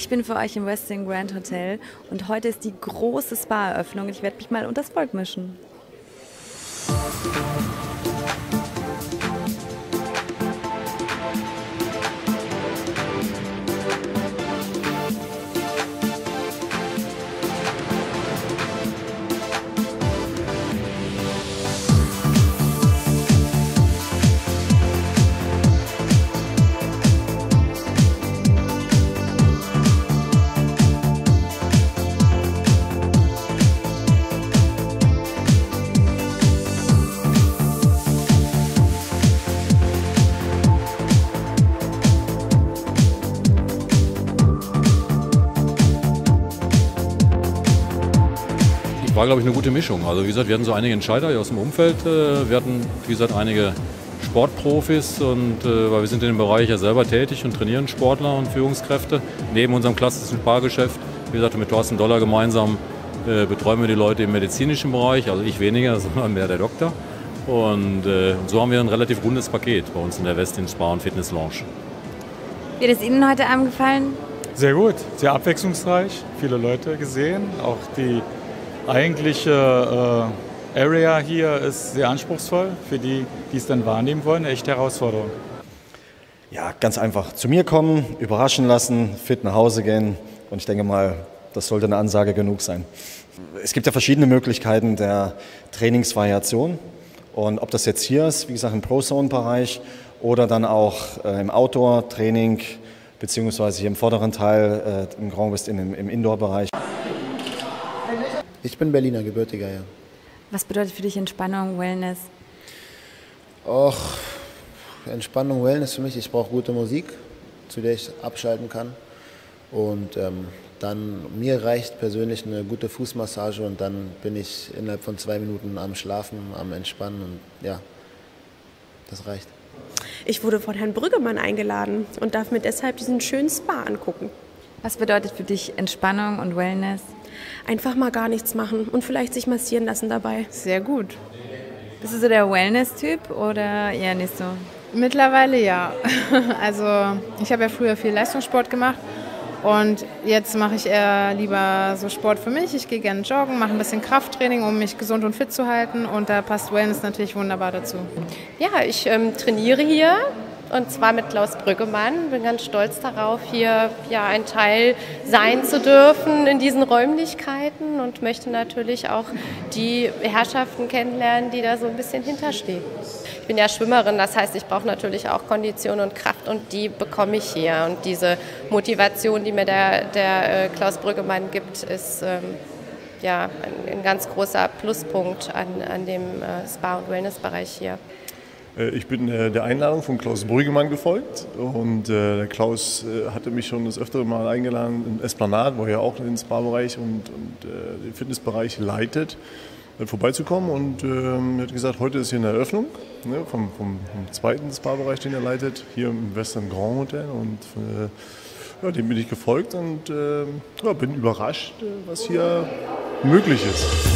Ich bin für euch im Westin Grand Hotel und heute ist die große Spa-Eröffnung. Ich werde mich mal unters Volk mischen. War, glaube ich, eine gute Mischung. Also wie gesagt, wir hatten so einige Entscheider hier aus dem Umfeld. Wir hatten, wie gesagt, einige Sportprofis und weil wir sind in dem Bereich ja selber tätig und trainieren Sportler und Führungskräfte. Neben unserem klassischen Spargeschäft, wie gesagt, mit Thorsten Dollar gemeinsam betreuen wir die Leute im medizinischen Bereich. Also ich weniger, sondern mehr der Doktor. Und so haben wir ein relativ rundes Paket bei uns in der Westin Spa und Fitness Lounge. Wie hat es Ihnen heute Abend gefallen? Sehr gut, sehr abwechslungsreich, viele Leute gesehen. Auch die eigentliche Area hier ist sehr anspruchsvoll für die, die es dann wahrnehmen wollen. Eine echte Herausforderung. Ja, ganz einfach zu mir kommen, überraschen lassen, fit nach Hause gehen und ich denke mal, das sollte eine Ansage genug sein. Es gibt ja verschiedene Möglichkeiten der Trainingsvariation und ob das jetzt hier ist, wie gesagt im Pro-Zone-Bereich oder dann auch im Outdoor-Training beziehungsweise hier im vorderen Teil im Grand Westin im Indoor-Bereich. Ich bin Berliner, gebürtiger, ja. Was bedeutet für dich Entspannung, Wellness? Och, Entspannung, Wellness für mich. Ich brauche gute Musik, zu der ich abschalten kann. Und dann, mir reicht persönlich eine gute Fußmassage und dann bin ich innerhalb von 2 Minuten am Schlafen, am Entspannen und ja, das reicht. Ich wurde von Herrn Brüggemann eingeladen und darf mir deshalb diesen schönen Spa angucken. Was bedeutet für dich Entspannung und Wellness? Einfach mal gar nichts machen und vielleicht sich massieren lassen dabei. Sehr gut. Bist du so der Wellness-Typ oder eher nicht so? Mittlerweile ja. Also ich habe ja früher viel Leistungssport gemacht und jetzt mache ich eher lieber so Sport für mich. Ich gehe gerne joggen, mache ein bisschen Krafttraining, um mich gesund und fit zu halten und da passt Wellness natürlich wunderbar dazu. Ja, ich trainiere hier. Und zwar mit Klaus Brüggemann. Bin ganz stolz darauf, hier ja, ein Teil sein zu dürfen in diesen Räumlichkeiten und möchte natürlich auch die Herrschaften kennenlernen, die da so ein bisschen hinterstehen. Ich bin ja Schwimmerin, das heißt, ich brauche natürlich auch Kondition und Kraft und die bekomme ich hier. Und diese Motivation, die mir der Klaus Brüggemann gibt, ist ja, ein ganz großer Pluspunkt an dem Spa- und Wellnessbereich hier. Ich bin der Einladung von Klaus Brüggemann gefolgt und der Klaus hatte mich schon das öftere Mal eingeladen in Esplanade, wo er auch den Spa-Bereich und den Fitnessbereich leitet, vorbeizukommen und er hat gesagt, heute ist hier eine Eröffnung vom zweiten Spa-Bereich, den er leitet, hier im Westin Grand Hotel und ja, dem bin ich gefolgt und ja, bin überrascht, was hier möglich ist.